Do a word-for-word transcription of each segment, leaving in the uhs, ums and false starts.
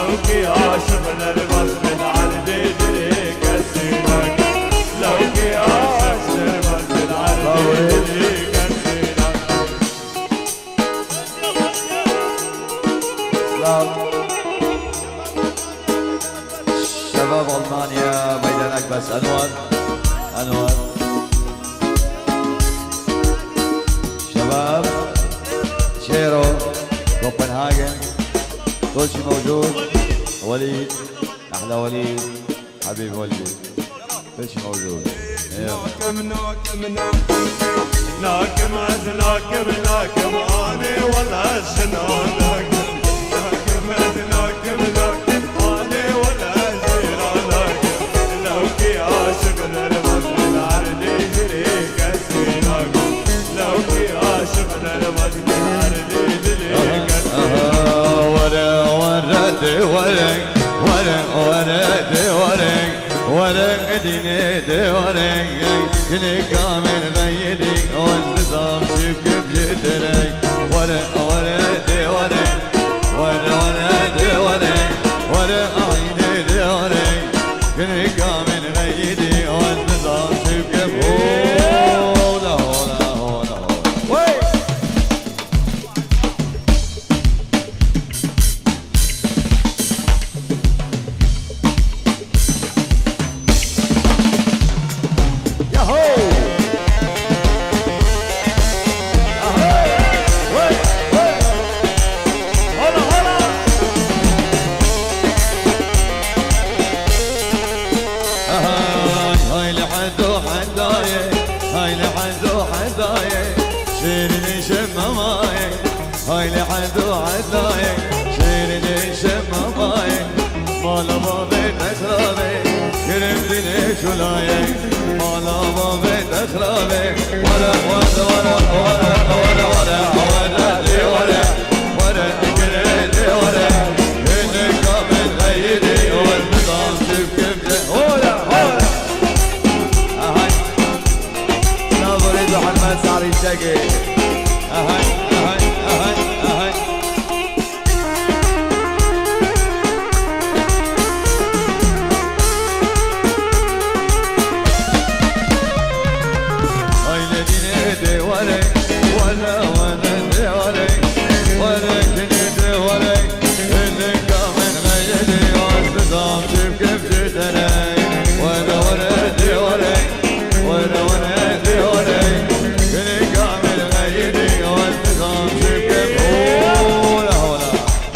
لو كي عاشقنا البصر العرض يدريك السينك لو كي عاشقنا البصر العرض يدريك السينك شباب ألمانيا ميدانك بس أنور أنور شباب شيرو كوبنهاجن كل شيء موجود وليد أحلى وليد حبيب وليد كل شيء موجود ناكم ناكم ناكم ناكم ناكم ناكم أنا ولا شنو ناكم ناكم ناكم ناكم أنا ولا زيرا ناكم لو كي عاشقنا البصر العرض يدريك السينك لو كي عاشقنا البصر العرض يدريك السينك ورا ورا دي ورا ورا ورا دي ورا ورا ديني دي ورا كني كامل غيدي والنظام شوف جدري ورا ورا دي ورا ورا ورا دي ورا ورا عيني دي ورا كني كامل غيدي والنظام شوف هولا هولا هولا وي هاي لحدو عداي شيرني شماماي مالا ما بيت أخرابي كرمدني شلاي مالا ما بيت أخرابي ورا ورا ورا ورا ورا ورا ورا لي ورا ورا كرمدي ورا إني كامل غيدي والنظام شوف كيف هولا هولا أهاي ناظري محمد سعري شقي أهاي أهاي أهاي أهاي هاي لديني دي ولي ولا ولا دي ولي ولا كني دي ولي اللي كامل غيدي والنظام شوف كيف جدني ولا ولا دي ولي ولا ولا دي ولي كني كامل غيدي والنظام شوف كيف هولا هولا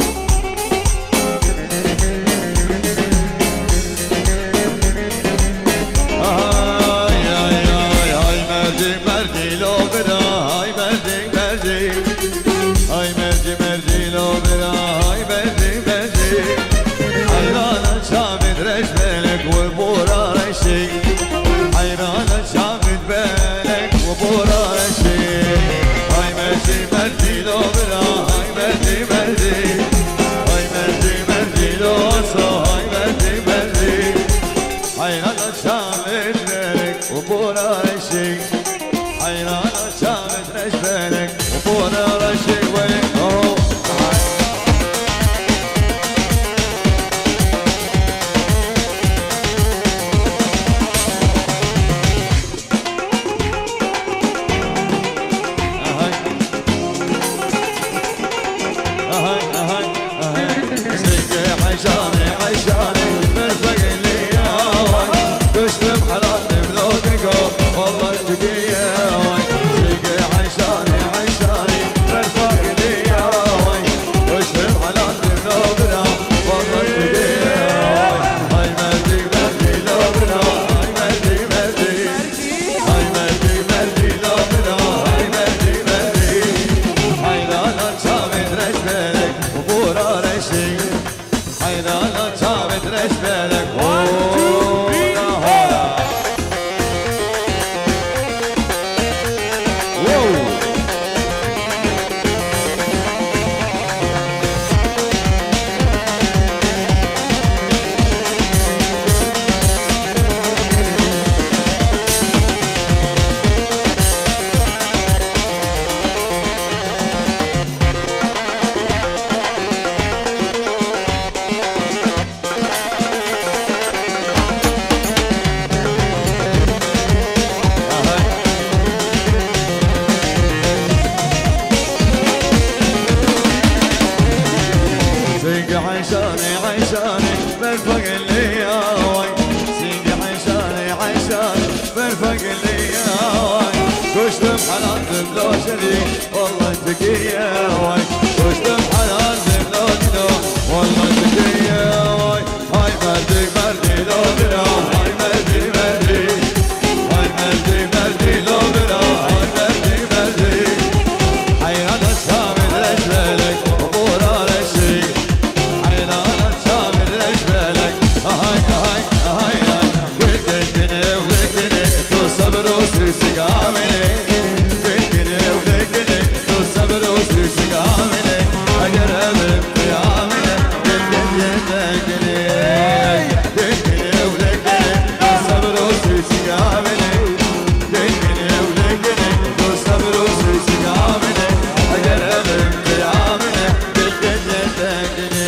هاي هاي هاي هاي مردي مردي لو بدا هاي مردي مردي هاي مردي مردي لو بدا هاي مردي مردي حيرانة شامد رجلك وبورا رشي حيرانة شامد بالك وبورا رشي هاي مردي مردي لو بدا هاي مردي مردي هاي مردي مردي لو أصو هاي مردي مردي حيرانة شامد بالك وبورا رشي حيرانة شامد رجلك وبورا رشي وين أهو عشاني عشاني مرفق لي هواي تشرب حرارتي بذوقك والله تقية هواي سيقي عشاني عشاني مرفق شدي والله تكية واي وشتم حلال زبناتنا والله تكية واي هاي مردي مردي لو برا هاي مردي مردي هاي مردي مردي لو برا هاي مردي مردي حيران الشامل رجلك وبورا رشي حيران الشامل رجلك هاي هاي هاي هاي وقتني وقتني تصبر وسيسك عاملي وقتني وقتني تصبر وسيسك عاملي أقرب في عاملي وقتني وقتني وقتني وقتني تصبر وسيسك عاملي وقتني وقتني تصبر وسيسك عاملي أقرب في عاملي وقتني وقتني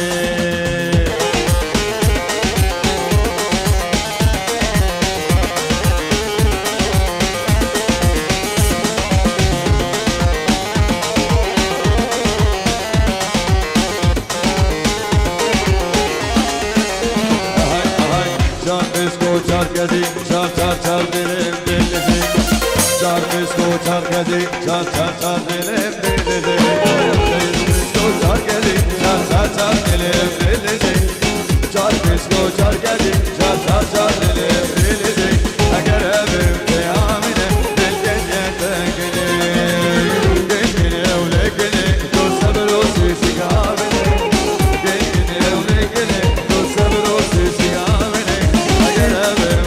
Çar çar çar dilim dilisi Çar disko çar gezi Çar çar çar dilim dilisi Disko çar gezi Çar çar çar dilim dilisi Çar disko çar gezi Çar çar çar dilim dilisi Eğer evim kıyamine Dil genyete gelir Gengini evlegini Dur sabır o sisi gamine Gengini evlegini Dur sabır o sisi gamine Eğer evim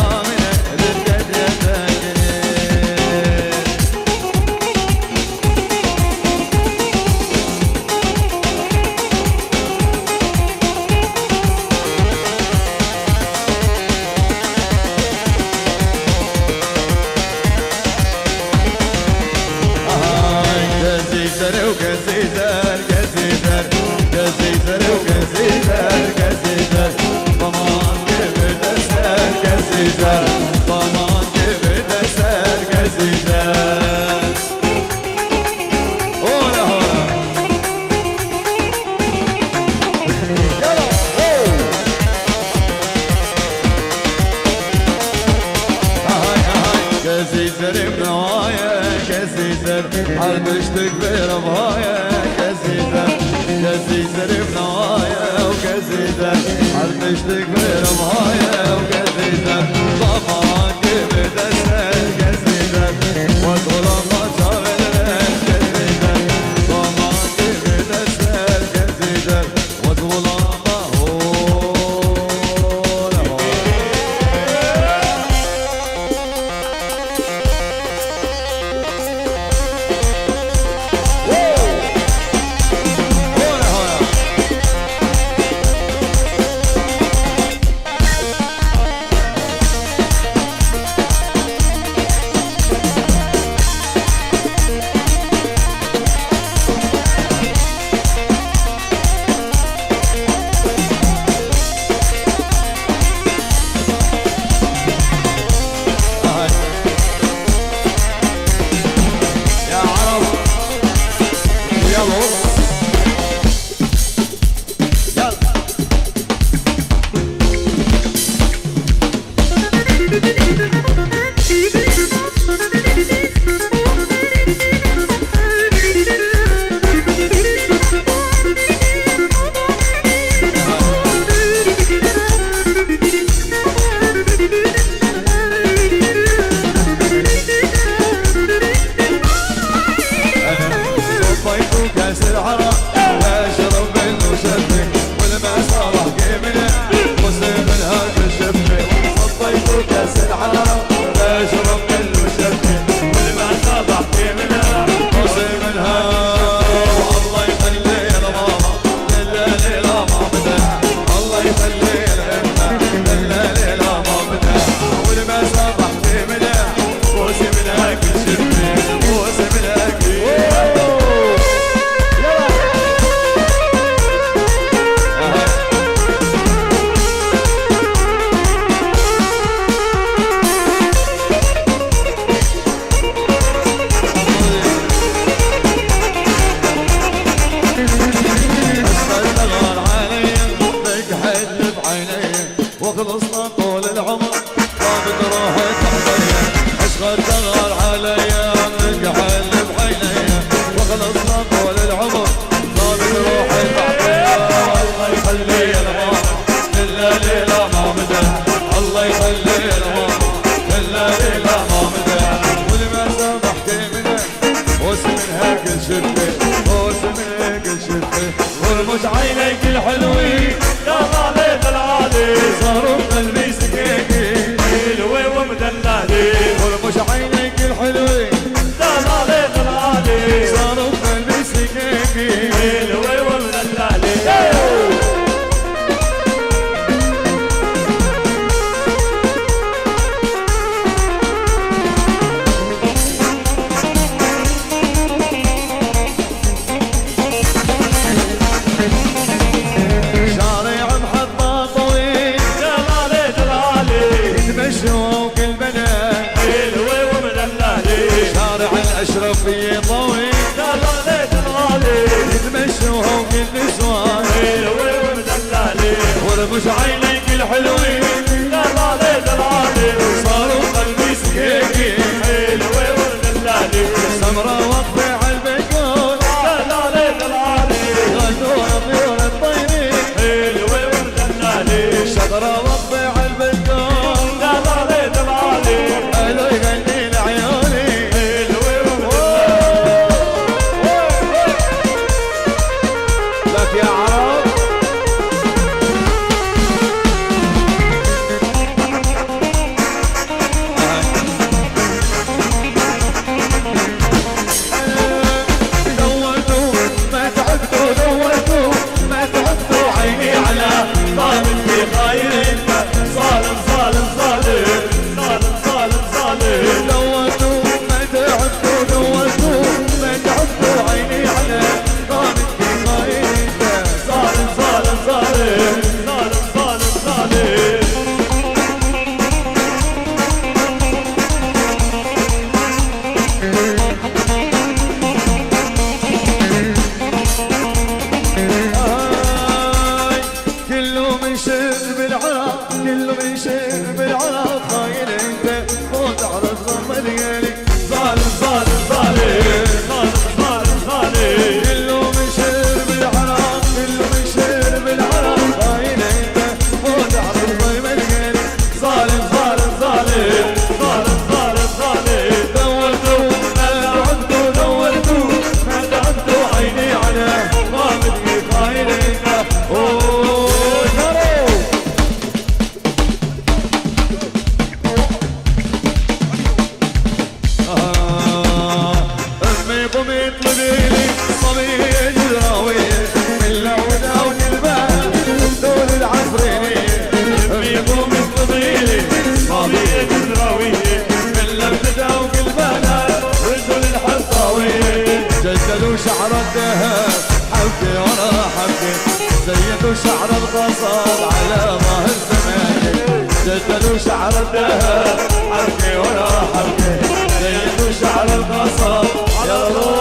حربشتك بربايا كزيزة كزيزة بنايا وكزيزة حربشتك بربايا وكزيزة ضمان كبد السر كزيزة وطول ما شاغل كزيزة ضمان كبد السر كزيزة وطول ما هو كل شفته وسمك كل شفته ورمش عينيك الحلوين يا غالي العالي صاروا قلبي سكيكي حلوة ومدللة ورمش عينيك الحلوين يا غالي العالي صاروا قلبي سكيكي حلوة ومدللة الأشرفية طويل دلالي دلالي يتمشوا وكل نسوان حلوة ومدللة ورمش عينيك الحلوين دلالي دلالي صاروا قلبي سكيكي حلوة ومدللة سمرة وقفة عالبيكون دلالي دلالي غنوا طيور الطيرين حلوة ومدللة شجرة وقفة عالبيكون دلالي دلالي قالوا يغني لعيوني يا عرب دورتوا ما تعبتوا دورتوا ما تعبتوا عيني على ظالم في خاين ظالم ظالم ظالم ظالم ظالم ظالم دورتوا ما تعبتوا دورتوا ما تعبتوا عيني على ظالم في خاين ظالم ظالم ظالم ظالم ظالم ظالم كله من شرب العراق كله من شرب العراق خاين انت فوت على الضم ليالي ظالم ظالم ظالم ظالم ظالم ظالم كله من شرب العراق كله من شرب العراق خاين انت فوت على الضم ليالي ظالم ظالم ظالم ظالم ظالم ظالم دورتوا ما تعبتوا دورتوا ما تعبتوا عيني على ضامن خاين انت اوه امي قومي اطلبي لي صبيه جراويه من العوده والبال دول العفرينيه امي قوم اطلبي لي صبيه جراويه من الابتدا والبال رجل الحصاويه جددوا شعر الذهب حبكي ورا حبكي زيدوا شعر القصب على ظهر زماني جددوا شعر الذهب حبكي ورا حبكي زيدوا شعر القصب على ظهر